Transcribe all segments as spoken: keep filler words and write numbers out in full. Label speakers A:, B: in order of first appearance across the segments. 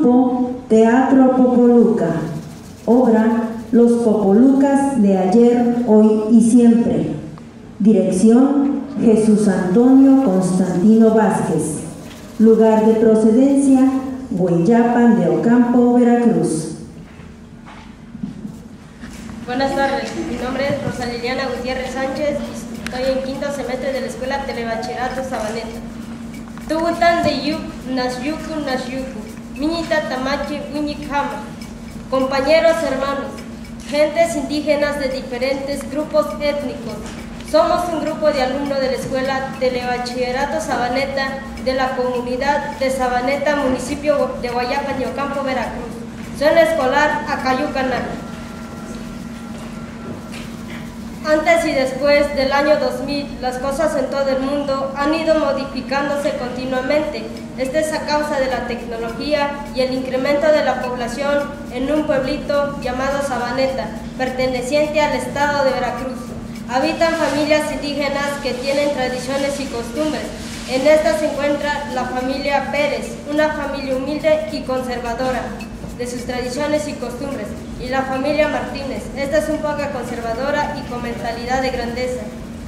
A: Grupo Teatro Popoluca. Obra Los Popolucas de ayer, hoy y siempre. Dirección Jesús Antonio Constantino Vázquez. Lugar de procedencia Hueyapan de Ocampo, Veracruz.
B: Buenas tardes, mi nombre es Rosa Liliana Gutiérrez Sánchez y estoy en quinto semestre de la Escuela Telebachillerato Sabaneta. Tugutan de Yuk, Nasyuku, Nasyuku, Miñita Tamachi, Uñikama. Compañeros hermanos, gentes indígenas de diferentes grupos étnicos, somos un grupo de alumnos de la Escuela Telebachillerato Sabaneta de la comunidad de Sabaneta, municipio de Hueyapan de Ocampo, Veracruz. Zona escolar Acayucanán. Antes y después del año dos mil, las cosas en todo el mundo han ido modificándose continuamente. Esto es a causa de la tecnología y el incremento de la población en un pueblito llamado Sabaneta, perteneciente al estado de Veracruz. Habitan familias indígenas que tienen tradiciones y costumbres. En esta se encuentra la familia Pérez, una familia humilde y conservadora de sus tradiciones y costumbres, y la familia Martínez. Esta es un poco conservadora y con mentalidad de grandeza.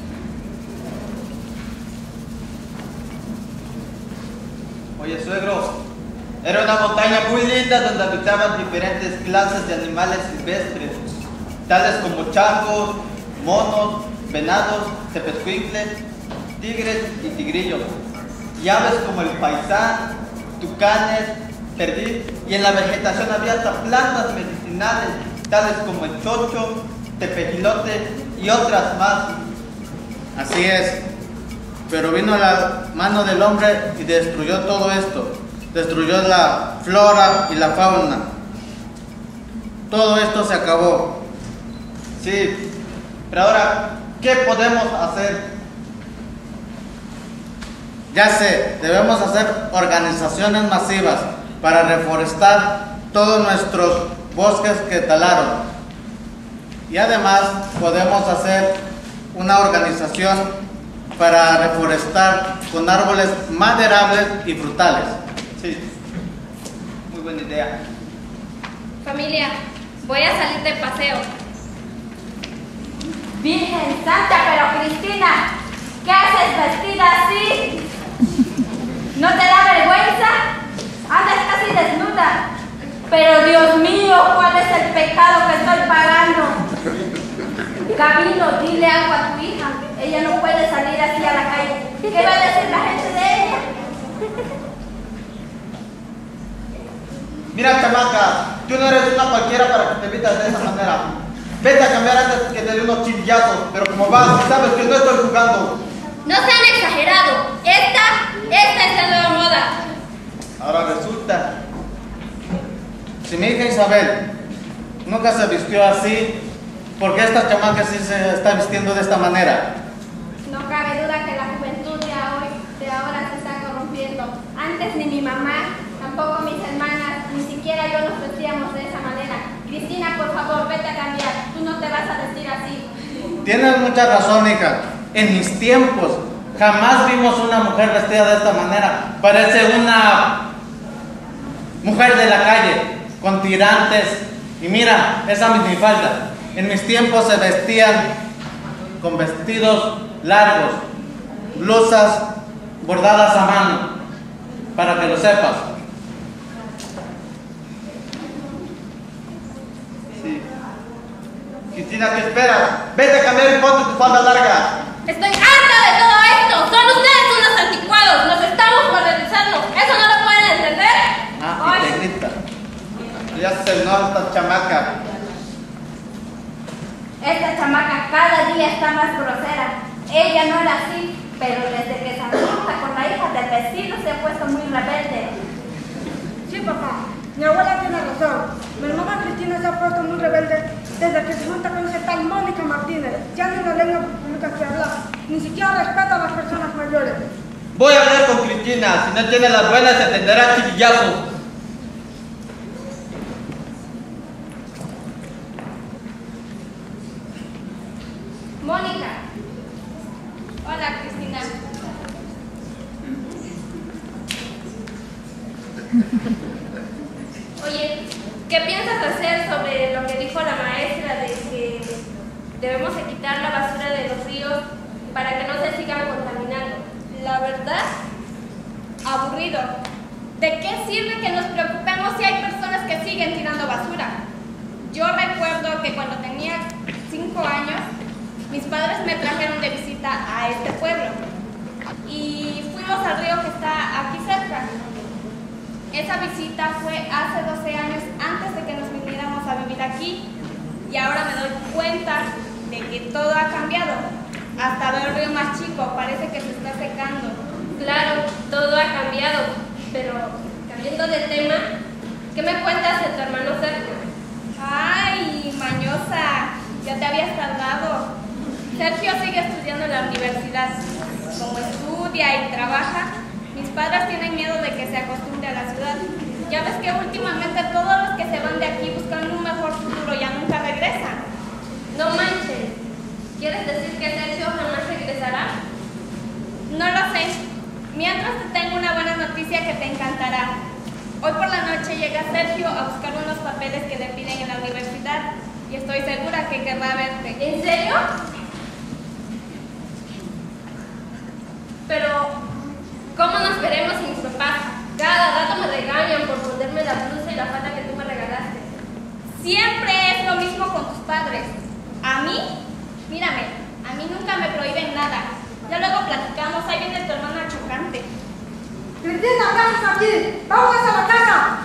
C: Oye, suegro, era una montaña muy linda donde habitaban diferentes clases de animales silvestres, tales como chacos, monos, venados, tepezcuincles, tigres y tigrillos, y aves como el faisán, tucanes, perdiz, y en la vegetación había hasta plantas medicinales, tales como el chocho, tepejilote y otras más.
D: Así es, pero vino la mano del hombre y destruyó todo esto, destruyó la flora y la fauna. Todo esto se acabó.
C: Sí, pero ahora, ¿qué podemos hacer?
D: Ya sé, debemos hacer organizaciones masivas para reforestar todos nuestros bosques que talaron. Y además podemos hacer una organización para reforestar con árboles maderables y frutales.
C: Sí, muy buena idea.
E: Familia, voy a salir de paseo.
F: Virgen Santa, pero Cristina, ¿qué haces vestida así? ¿No te da vergüenza? Andas casi desnuda. Pero Dios mío, ¿cuál es el pecado que estoy pagando? Camilo, dile algo a tu hija. Ella no puede salir así a la calle. ¿Qué va a decir la gente de ella?
C: Mira, chamaca, tú no eres una cualquiera para que te vistas de esa manera. Vete a cambiar antes que te dé unos chillazos, pero como vas, sabes que no estoy jugando.
E: No sean exagerados. Esta, esta es la nueva moda.
C: Ahora resulta.
D: Si mi hija Isabel nunca se vistió así, ¿por qué esta chamaca sí se está vistiendo de esta manera?
F: No cabe duda que la juventud de hoy, de ahora se está corrompiendo. Antes ni mi mamá, tampoco mis hermanas, ni siquiera yo nos vestíamos de esa manera. Cristina, por favor, vete a cambiar. Tú no te vas a vestir así.
D: Tienes mucha razón, hija. En mis tiempos jamás vimos una mujer vestida de esta manera. Parece una mujer de la calle, con tirantes. Y mira, esa minifalda. En mis tiempos se vestían con vestidos largos, blusas bordadas a mano, para que lo sepas.
C: Sí. Cristina, ¿qué esperas? Vete a cambiar y ponte tu falda larga.
E: Estoy harta de todo esto. Son ustedes unos anticuados. Nos estamos modernizando. ¿Eso no lo pueden entender?
D: Ah, y te grita.
C: Ya se nota esta chamaca.
F: Esta chamaca cada día está más grosera. Ella no era así, pero desde que se junta con la hija del vecino se ha puesto muy rebelde.
G: Sí, papá. Mi abuela tiene razón. Mi hermana Cristina se ha puesto muy rebelde desde que se junta con esa tal Mónica Martínez. Ya ni la lengua pública que habla, ni siquiera respeta a las personas mayores.
C: Voy a hablar con Cristina. Si no tiene las buenas, se tendrá chillazos.
E: Mónica. Hola, Cristina. ¿Qué piensas hacer sobre lo que dijo la maestra de que debemos de quitar la basura de los ríos para que no se sigan contaminando?
F: La verdad, aburrido. ¿De qué sirve que nos preocupemos si hay personas que siguen tirando basura? Yo recuerdo que cuando tenía cinco años, mis padres me trajeron de visita a este pueblo y fuimos al río que está aquí cerca. Esa visita fue hace doce años antes de que nos viniéramos a vivir aquí y ahora me doy cuenta de que todo ha cambiado. Hasta veo el río más chico, parece que se está secando.
E: Claro, todo ha cambiado, pero cambiando de tema, ¿qué me cuentas de tu hermano Sergio?
F: ¡Ay, mañosa! Ya te habías tardado. Sergio sigue estudiando en la universidad. Como estudia y trabaja, mis padres tienen miedo de que se acostumbre a la ciudad. Ya ves que últimamente todos los que se van de aquí buscan un mejor futuro ya nunca regresan.
E: No manches, ¿quieres decir que Sergio jamás regresará?
F: No lo sé. Mientras te tengo una buena noticia que te encantará. Hoy por la noche llega Sergio a buscar unos papeles que le piden en la universidad y estoy segura que querrá verte.
E: ¿En serio? Pero, ¿cómo nos veremos sin mis papás? Cada rato me regañan por ponerme la blusa y la falda que tú me regalaste.
F: Siempre es lo mismo con tus padres. A mí, mírame, a mí nunca me prohíben nada. Ya luego platicamos, ahí viene tu hermana chocante.
G: Cristina, vamos aquí, vamos a la casa.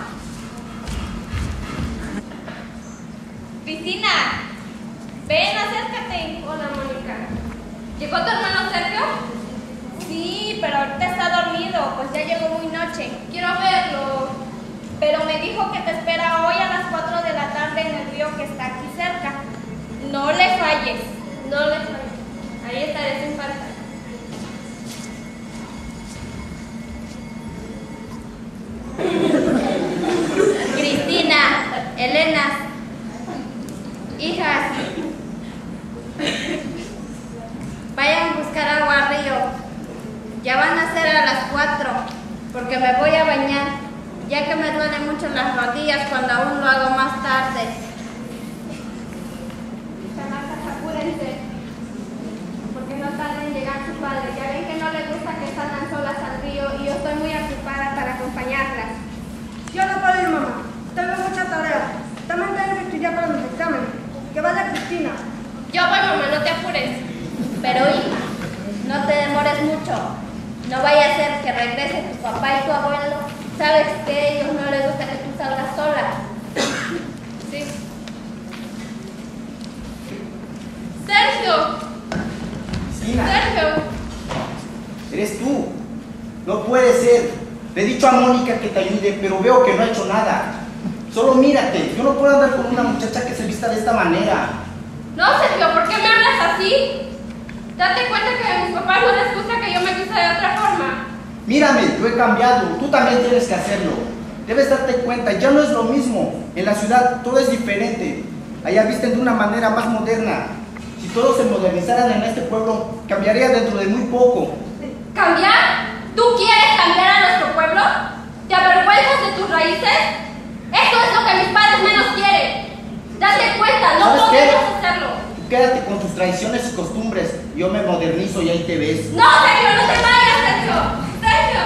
F: Cristina, ven, acércate.
E: Hola, Mónica. ¿Llegó tu hermano Sergio?
F: Sí, pero ahorita está dormido, pues ya llegó muy noche.
E: Quiero verlo.
F: Pero me dijo que te espera hoy a las cuatro de la tarde en el río que está aquí cerca. No le falles.
E: No le falles. Ahí estaré sin falta.
F: Cristina, Elena, hijas, vayan a buscar agua al río. Ya van a ser a las cuatro, porque me voy a bañar, ya que me duelen mucho las rodillas cuando aún lo hago más tarde.
E: Chamacas, apúrense, porque no tarden en llegar su padre. Ya ven que no les gusta que salgan solas al río y yo estoy muy ocupada para acompañarlas.
G: Yo no puedo ir, mamá. Tengo mucha tarea. También tengo que estudiar para mis exámenes. Que vaya Cristina.
F: Yo voy, mamá, no te apures. Pero hija, no te demores mucho. No vaya a ser que regrese tu papá y tu abuelo. Sabes que a ellos no les gusta que tú salgas sola.
E: Sí. Sergio.
H: Cristina,
E: Sergio.
H: eres tú. No puede ser. Le he dicho a Mónica que te ayude, pero veo que no ha hecho nada. Solo mírate, yo no puedo andar con una muchacha que se vista de esta manera.
E: No, Sergio, ¿por qué me hablas así? Date cuenta que a mis papás no les gusta que yo me vista de otra forma.
H: Mírame, yo he cambiado, tú también tienes que hacerlo. Debes darte cuenta, ya no es lo mismo. En la ciudad todo es diferente. Allá visten de una manera más moderna. Si todos se modernizaran en este pueblo, cambiaría dentro de muy poco.
E: ¿Cambiar? ¿Tú quieres cambiar a nuestro pueblo? ¿Te avergüenzas de tus raíces? Eso es lo que mis padres menos quieren. Date cuenta, no
H: ¿Sabes
E: podemos
H: qué?
E: hacerlo.
H: Tú quédate con tus tradiciones y costumbres. Yo me modernizo y ahí te ves.
E: No, Sergio, no te vayas, Sergio. Sergio.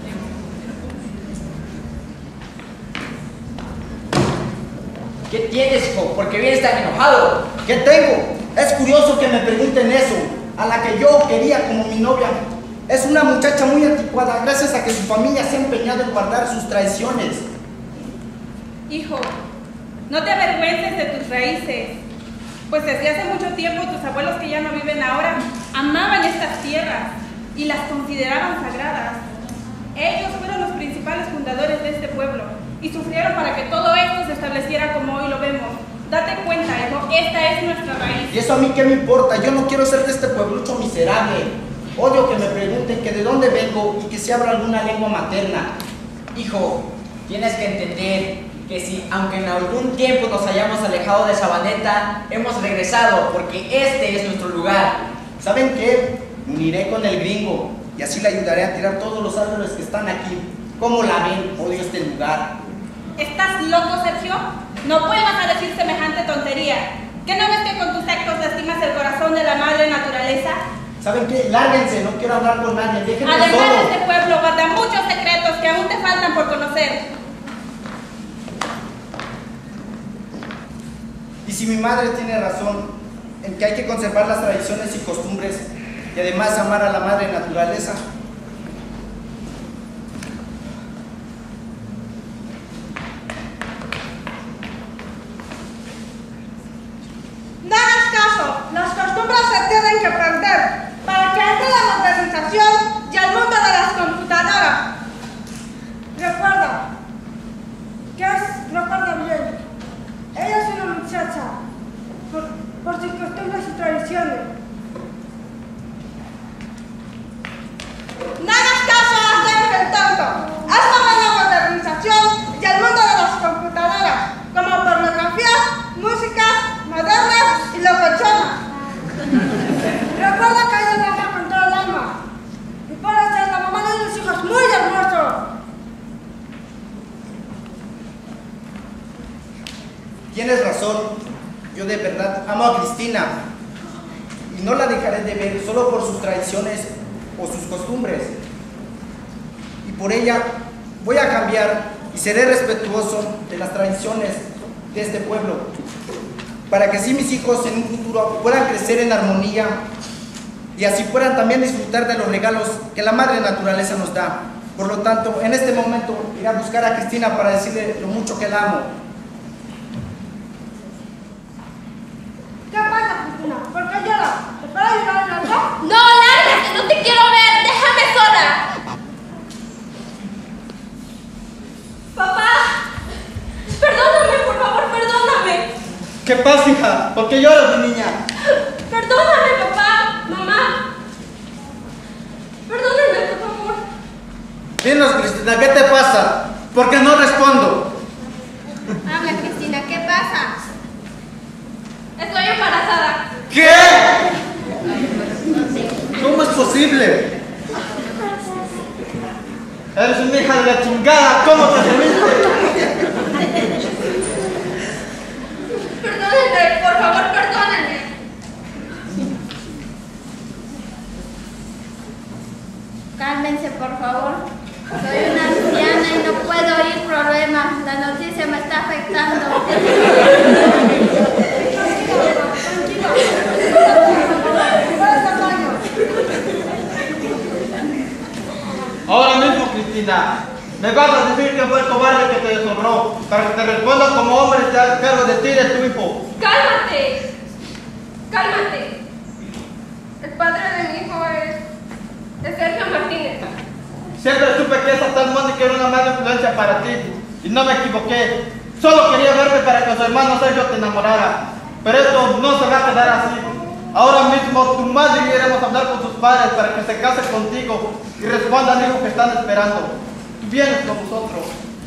I: ¿Qué tienes, hijo? ¿Por qué vienes tan enojado?
H: ¿Qué tengo? Es curioso que me pregunten eso. A la que yo quería como mi novia. Es una muchacha muy anticuada, gracias a que su familia se ha empeñado en guardar sus tradiciones.
J: Hijo, no te avergüences de tus raíces, pues desde hace mucho tiempo tus abuelos que ya no viven ahora amaban estas tierras y las consideraban sagradas. Ellos fueron los principales fundadores de este pueblo y sufrieron para que todo esto se estableciera como hoy lo vemos. Date cuenta, hijo, esta es nuestra raíz.
H: ¿Y eso a mí qué me importa? Yo no quiero ser de este pueblucho miserable. Odio que me pregunten que de dónde vengo y que si hablo alguna lengua materna.
I: Hijo, tienes que entender que si, aunque en algún tiempo nos hayamos alejado de Sabaneta, hemos regresado porque este es nuestro lugar.
H: ¿Saben qué? Me uniré con el gringo y así le ayudaré a tirar todos los árboles que están aquí. ¿Cómo la ven? Odio este lugar.
J: ¿Estás loco, Sergio? No vuelvas a decir semejante tontería. ¿Qué no ves que con tus actos lastimas el corazón de la madre naturaleza?
H: ¿Saben qué? Lárguense, no quiero hablar con nadie, déjenme
J: Además,
H: solo.
J: este pueblo guarda muchos secretos que aún te faltan por conocer.
H: Y si mi madre tiene razón en que hay que conservar las tradiciones y costumbres y además amar a la madre naturaleza,
G: No hagas caso, las costumbres se tienen que perder para que entre la modernización y el mundo de las computadoras. Recuerda, que es, recuerda bien, ella es una muchacha, por, por sus costumbres y tradiciones. No hagas caso a hacer el tonto, es sobre la modernización y el mundo de las computadoras, como pornografía, música, modernas y locochonas. Recuerda que ella trabaja con todo el alma y puede ser la mamá de unos hijos muy hermosos.
H: tienes razón, yo de verdad amo a Cristina y no la dejaré de ver solo por sus tradiciones o sus costumbres. Y por ella voy a cambiar y seré respetuoso de las tradiciones de este pueblo, para que así mis hijos en un futuro puedan crecer en armonía y así puedan también disfrutar de los regalos que la madre naturaleza nos da. Por lo tanto, en este momento iré a buscar a Cristina para decirle lo mucho que la amo.
G: ¿Qué pasa, Cristina? ¿Por qué lloras? ¿Te puedo ayudar en algo?
E: No, lárgate, no te quiero ver, déjame sola. Papá, perdóname, por favor, perdóname.
C: ¿Qué pasa, hija? ¿Por qué lloras, mi niña?
E: Perdóname, papá, mamá. Perdóname, por favor.
D: Dinos, Cristina, ¿qué te pasa? ¿Por qué no respondo?
E: Habla, Cristina, ¿qué pasa? Estoy embarazada.
D: ¿Qué? ¿Cómo es posible?
C: Eres una hija de la chingada, ¿cómo te atreviste?
E: Perdónenme, por favor, perdónenme. Cálmense, por favor. Soy una anciana y no puedo oír problemas. La noticia me está afectando.
C: Ahora mismo, Cristina, me vas a decir que fue el cobarde que te deshonró, para que te respondas como hombre y te hagas cargo de ti y de tu hijo.
E: ¡Cálmate! ¡Cálmate! El padre de mi hijo es, es Sergio Martínez.
C: Siempre supe que esa tal Mónica era una mala influencia para ti, y no me equivoqué. Solo quería verte para que su hermano Sergio te enamorara, pero esto no se va a quedar así. Ahora mismo tu madre y yo iremos a hablar con sus padres para que se case contigo y respondan al hijo que están esperando. Tú vienes con nosotros.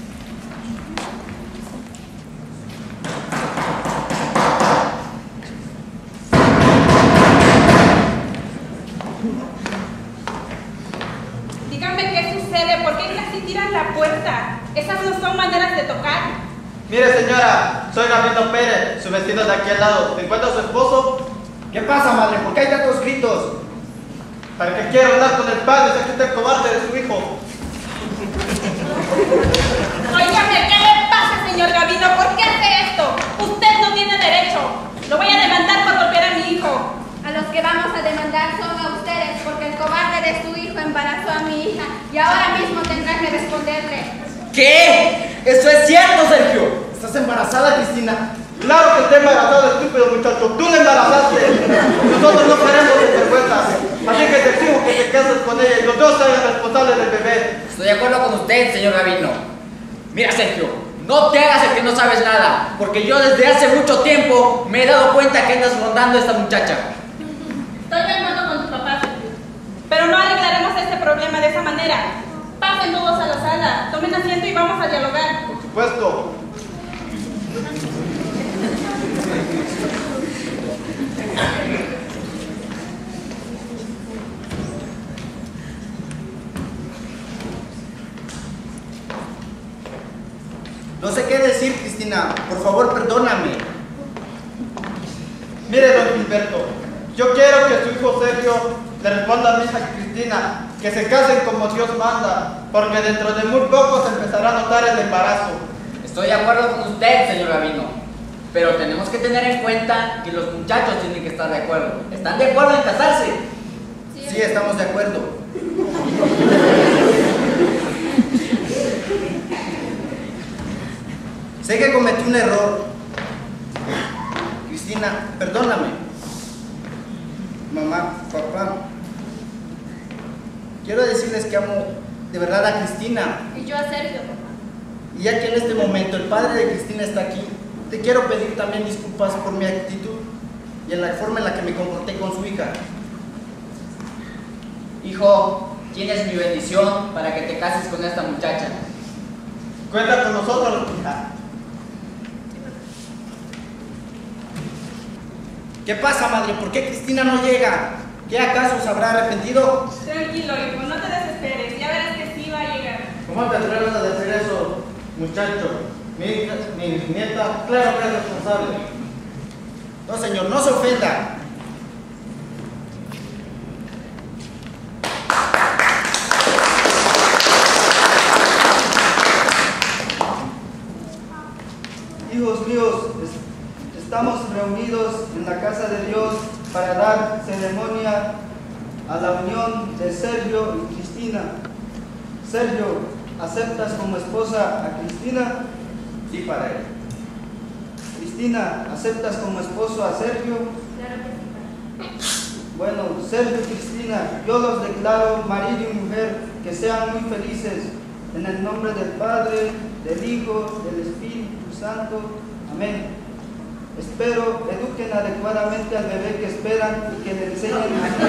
J: Díganme qué sucede, ¿por qué casi tiran la puerta? Esas no son maneras de tocar.
C: Mire, señora, soy Gabino Pérez, su vecino de aquí al lado. ¿Se encuentra su esposo?
H: ¿Qué pasa, madre? ¿Por qué hay tantos gritos?
C: Para que quiera hablar con el padre, se quita el cobarde de su hijo.
J: Óigame, ¿qué le pasa, señor Gabino? ¿Por qué hace esto? Usted no tiene derecho. Lo voy a demandar por golpear a mi hijo.
E: A los que vamos a demandar son a ustedes, porque el cobarde de su hijo embarazó a mi hija y ahora mismo tendrán que responderle.
I: ¿Qué? ¿Eso es cierto, Sergio?
H: ¿Estás embarazada, Cristina?
C: Claro que está embarazado, estúpido muchacho. Tú le embarazaste. Nosotros no queremos vergüenza. Así que te exijo que te cases con ella y los dos sean responsables del bebé.
I: Estoy de acuerdo con usted, señor Gabino. Mira, Sergio, no te hagas el que no sabes nada, porque yo desde hace mucho tiempo me he dado cuenta que andas rondando a esta muchacha.
J: Estoy de acuerdo con tu papá, pero no arreglaremos este problema de esa manera. Pasen todos a la sala, tomen asiento y vamos a dialogar.
C: Por supuesto.
H: No sé qué decir, Cristina. Por favor, perdóname.
C: Mire, don Gilberto, yo quiero que su hijo Sergio le responda a mi hija Cristina que se casen como Dios manda, porque dentro de muy poco se empezará a notar el embarazo.
I: Estoy de acuerdo con usted, señor Gavino, pero tenemos que tener en cuenta que los muchachos tienen que estar de acuerdo. ¿Están de acuerdo en casarse?
H: Sí, sí, estamos de acuerdo. Sé que cometí un error. Cristina, perdóname. Mamá, papá, quiero decirles que amo de verdad a Cristina.
E: Y yo a Sergio, papá.
H: Y ya que en este momento el padre de Cristina está aquí, te quiero pedir también disculpas por mi actitud y en la forma en la que me comporté con su hija.
I: Hijo, tienes mi bendición para que te cases con esta muchacha.
C: Cuenta con nosotros, hija.
H: ¿Qué pasa, madre? ¿Por qué Cristina no llega? ¿Qué acaso se habrá arrepentido?
J: Tranquilo, hijo, no te desesperes, ya verás que sí va a llegar.
D: ¿Cómo te atreves a decir eso, muchacho? Mi, hija, mi nieta, claro que es responsable.
H: No, señor, no se ofenda.
K: Hijos míos, estamos reunidos en la casa de Dios para dar ceremonia a la unión de Sergio y Cristina. Sergio, ¿aceptas como esposa a Cristina?
H: Sí, padre.
K: Cristina, ¿aceptas como esposo a Sergio?
E: Claro que sí.
K: Bueno, Sergio y Cristina, yo los declaro marido y mujer, que sean muy felices, en el nombre del Padre, del Hijo, del Espíritu Santo. Amén. Espero eduquen adecuadamente al bebé que esperan y que le enseñen a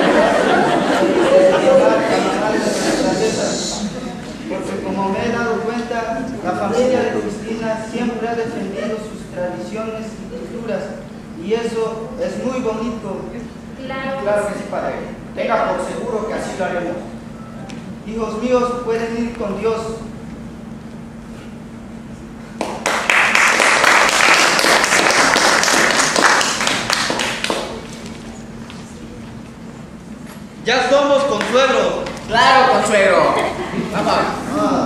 K: amar la naturaleza. Porque como me he dado cuenta, la familia de Cristina siempre ha defendido sus tradiciones y culturas, y eso es muy bonito.
E: Claro.
H: Claro que sí, padre. Tenga por seguro que así lo haremos.
K: Hijos míos, pueden ir con Dios.
C: Ya somos consuegros.
I: Claro, consuegro. Vamos.
K: Ah.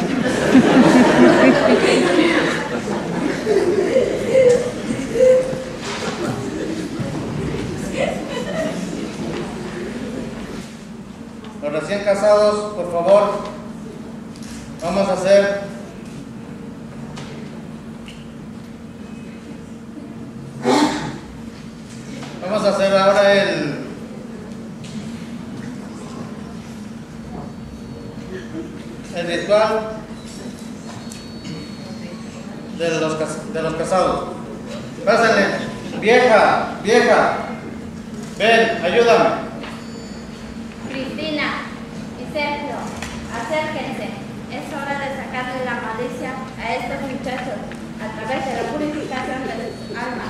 D: Los recién casados, por favor, vamos a hacer vamos a hacer ahora el el ritual de los, cas- de los casados. Pásenle, vieja, vieja, ven, ayúdame.
F: Cristina y Sergio, acérquense. Es hora de sacarle la malicia a estos muchachos a través de la purificación de sus almas.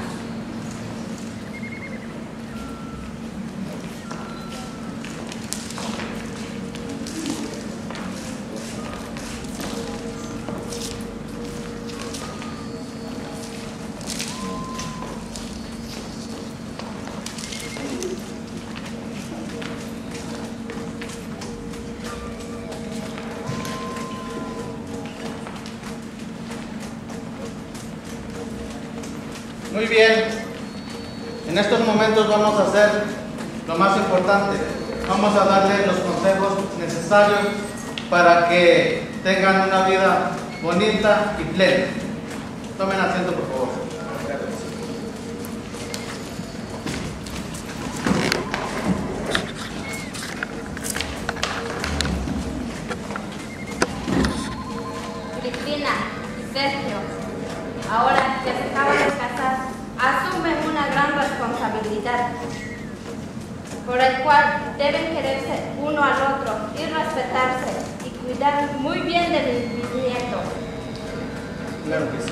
D: Muy bien, en estos momentos vamos a hacer lo más importante. Vamos a darle los consejos necesarios para que tengan una vida bonita y plena. Tomen asiento, por favor.
F: Cristina y Sergio, ahora que se acaban de casar, asumen una gran responsabilidad, por el cual deben quererse uno al otro y respetarse y cuidar muy bien del bisnieto.
D: Claro que sí.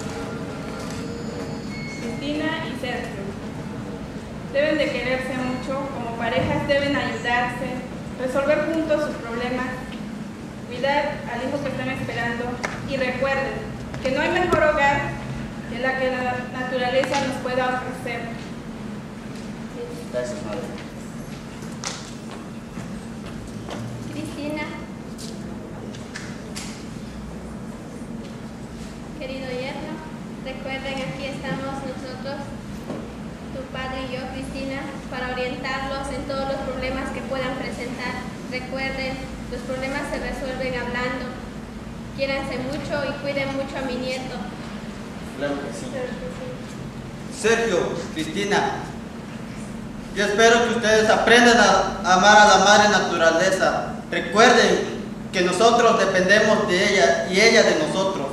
J: Cristina y Sergio deben de quererse mucho, como parejas deben ayudarse, resolver juntos sus problemas, cuidar al hijo que están esperando y recuerden que no hay mejor hogar que la que la naturaleza nos pueda ofrecer.
I: Gracias, madre.
E: Cristina, querido yerno, recuerden, aquí estamos nosotros, tu padre y yo, Cristina, para orientarlos en todos los problemas que puedan presentar. Recuerden, los problemas se resuelven hablando. Quiéranse mucho y cuiden mucho a mi nieto.
I: Claro que sí.
C: Sergio, Cristina, yo espero que ustedes aprendan a amar a la madre naturaleza. Recuerden que nosotros dependemos de ella y ella de nosotros.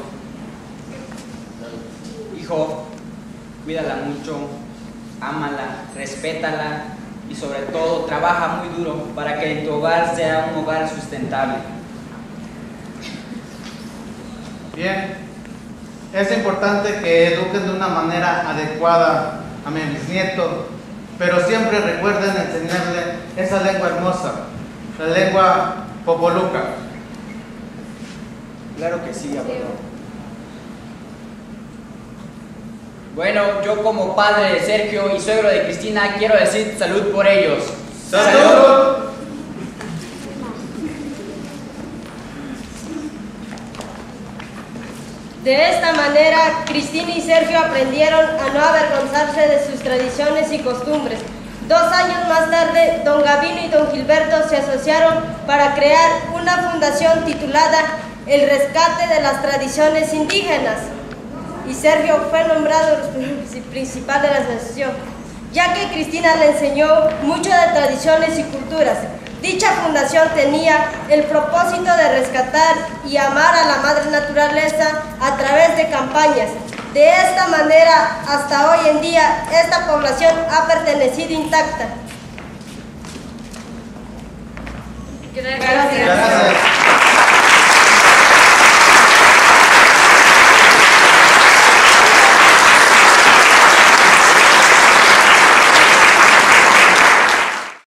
I: Hijo, cuídala mucho, ámala, respétala y sobre todo trabaja muy duro para que en tu hogar sea un hogar sustentable.
D: Bien, es importante que eduquen de una manera adecuada a mi bisnieto, pero siempre recuerden enseñarle esa lengua hermosa, la lengua popoluca.
I: Claro que sí, abuelo. Bueno, yo como padre de Sergio y suegro de Cristina quiero decir salud por ellos.
C: ¡Salud!
B: De esta manera, Cristina y Sergio aprendieron a no avergonzarse de sus tradiciones y costumbres. Dos años más tarde, don Gavino y don Gilberto se asociaron para crear una fundación titulada El Rescate de las Tradiciones Indígenas. Y Sergio fue nombrado principal de la asociación, ya que Cristina le enseñó mucho de tradiciones y culturas. Dicha fundación tenía el propósito de rescatar y amar a la madre naturaleza a través de campañas. De esta manera, hasta hoy en día, esta población ha permanecido intacta. Gracias.
C: Gracias.